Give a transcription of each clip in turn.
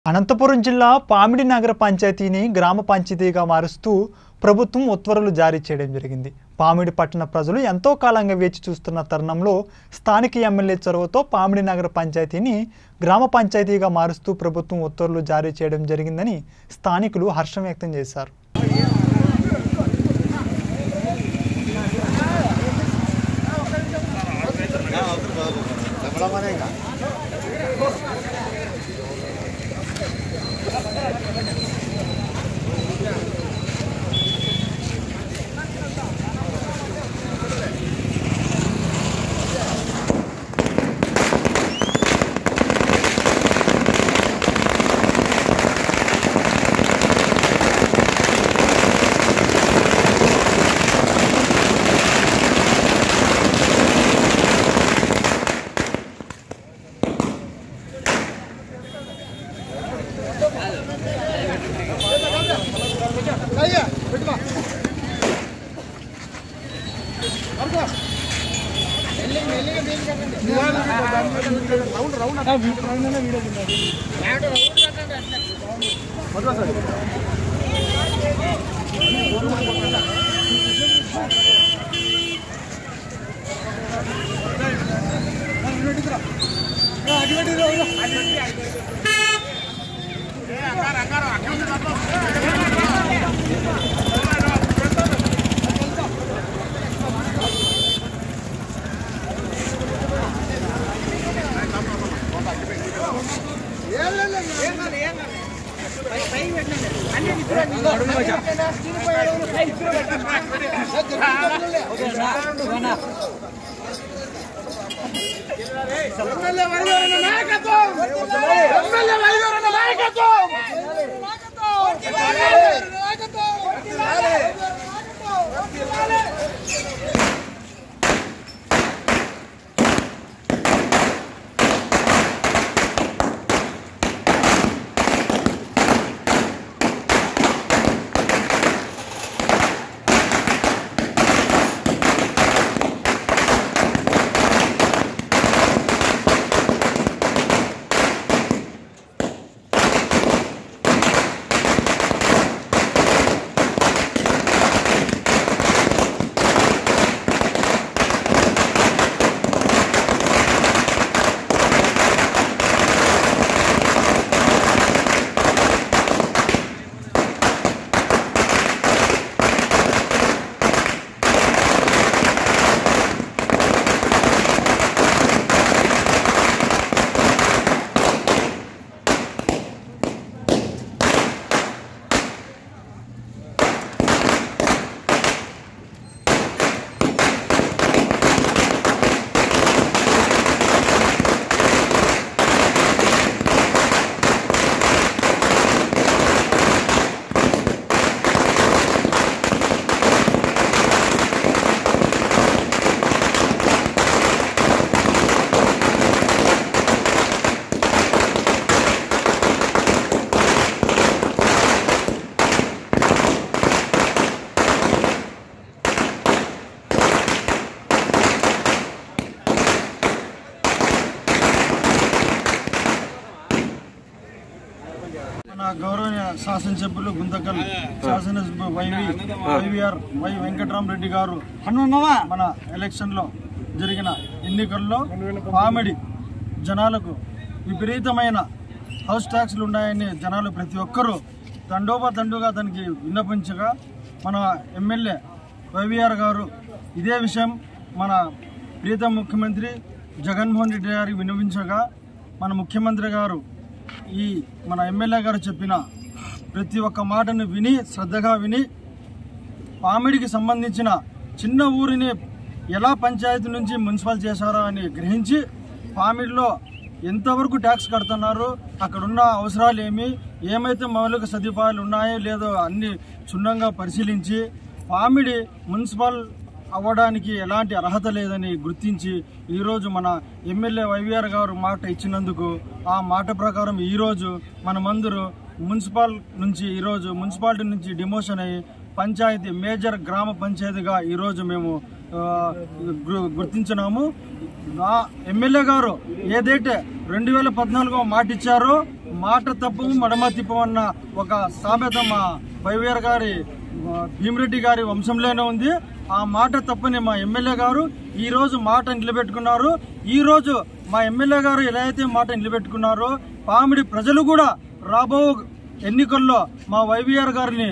అనంతపురం జిల్లా పామిడి నగర పంచాయతీని గ్రామ పంచాయతీగా మారుస్తూ ప్రభుత్వం ఉత్తర్వులు జారీ చేయడం జరిగింది. పామిడి పట్టణ ప్రజలు ఎంతో కాలంగా వేచి చూస్తున్న తరుణంలో స్థానిక ఎమ్మెల్యే చొరవతో పామిడి నగర పంచాయతీని గ్రామ పంచాయతీగా మారుస్తూ ప్రభుత్వం ఉత్తర్వులు జారీ చేయడం జరిగిందని స్థానికులు హర్షం వ్యక్తం చేశారు. గౌరవనీయ శాసనసభ్యులు గుంతకల్ శాసనసభ్యులు వై వెంకటరామరెడ్డి గారు మన ఎలక్షన్లో జరిగిన ఎన్నికల్లో పామిడి జనాలకు విపరీతమైన హౌస్ ట్యాక్స్లు ఉన్నాయని జనాలు ప్రతి ఒక్కరూ తండోపతండుగా దానికి విన్నపించగా మన ఎమ్మెల్యే వైవిఆర్ గారు ఇదే విషయం మన ప్రీతం ముఖ్యమంత్రి జగన్మోహన్ రెడ్డి గారికి విన్నవించగా మన ముఖ్యమంత్రి గారు ఈ మన ఎమ్మెల్యే గారు చెప్పిన ప్రతి ఒక్క మాటను విని శ్రద్ధగా విని పామిడికి సంబంధించిన చిన్న ఊరిని ఎలా పంచాయతీ నుంచి మున్సిపల్ చేశారో అని గ్రహించి పామిడిలో ఎంతవరకు ట్యాక్స్ కడుతున్నారు, అక్కడున్న అవసరాలు ఏమైతే మౌలిక సదుపాయాలు ఉన్నాయో లేదో అన్ని క్షుణ్ణంగా పరిశీలించి పామిడి మున్సిపల్ అవ్వడానికి ఎలాంటి అర్హత లేదని గుర్తించి ఈరోజు మన ఎమ్మెల్యే వైవిఆర్ గారు మాట ఇచ్చినందుకు ఆ మాట ప్రకారం ఈరోజు మనమందరూ మున్సిపాలిటీ నుంచి డిమోషన్ అయ్యి పంచాయతీ మేజర్ గ్రామ పంచాయతీగా ఈరోజు మేము గుర్తించినాము. ఎమ్మెల్యే గారు ఏదైతే 2014 మాట ఇచ్చారో మాట తప్పు మడమ తిప్పమన్న ఒక సామెత మా వైవిఆర్ గారి భీమిరెడ్డి గారి వంశంలోనే ఉంది. ఆ మాట తప్పని మా ఎమ్మెల్యే గారు ఈరోజు మాట నిలబెట్టుకున్నారు. ఈరోజు మా ఎమ్మెల్యే గారు ఎలా అయితే మాట నిలబెట్టుకున్నారో పామిడి ప్రజలు కూడా రాబో ఎన్నికల్లో మా వైవిఆర్ గారిని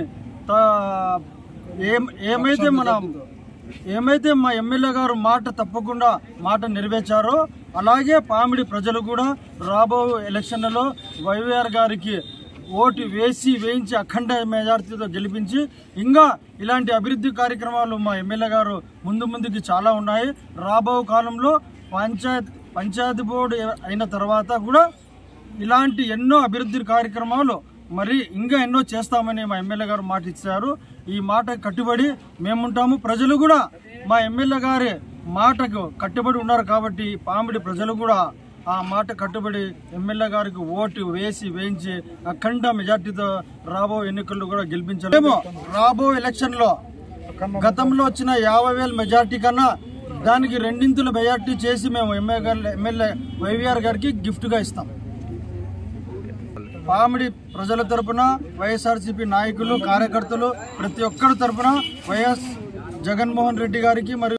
ఏమైతే మా ఎమ్మెల్యే గారు మాట తప్పకుండా మాట నెరవేర్చారో అలాగే పామిడి ప్రజలు కూడా రాబో ఎలక్షన్లలో వైవిఆర్ గారికి ఓటు వేయించి అఖండ మెజార్టీతో గెలిపించి ఇంకా ఇలాంటి అభివృద్ధి కార్యక్రమాలు మా ఎమ్మెల్యే గారు ముందుకి చాలా ఉన్నాయి. రాబో కాలంలో పంచాయతీ బోర్డు అయిన తర్వాత కూడా ఇలాంటి ఎన్నో అభివృద్ధి కార్యక్రమాలు మరి ఇంకా ఎన్నో చేస్తామని మా ఎమ్మెల్యే గారు మాట ఇచ్చారు. ఈ మాట కట్టుబడి మేముంటాము. ప్రజలు కూడా మా ఎమ్మెల్యే గారి మాటకు కట్టుబడి ఉన్నారు కాబట్టి పామిడి ప్రజలు కూడా ఆ మాట కట్టుబడి ఎమ్మెల్యే గారికి ఓటు వేయించి అఖండ మెజార్టీతో రాబో ఎన్నికల్లో కూడా గెలిపించలేము. రాబో ఎలక్షన్ లో గతంలో వచ్చిన 50,000 మెజార్టీ కన్నా దానికి రెండింతల మెజార్టీ చేసి మేము ఎమ్మెల్యే వైవిఆర్ గారికి గిఫ్ట్ గా ఇస్తాం. పామిడి ప్రజల తరపున వైఎస్ఆర్సీపీ నాయకులు కార్యకర్తలు ప్రతి ఒక్కరి తరపున వైఎస్ జగన్మోహన్ రెడ్డి గారికి మరియు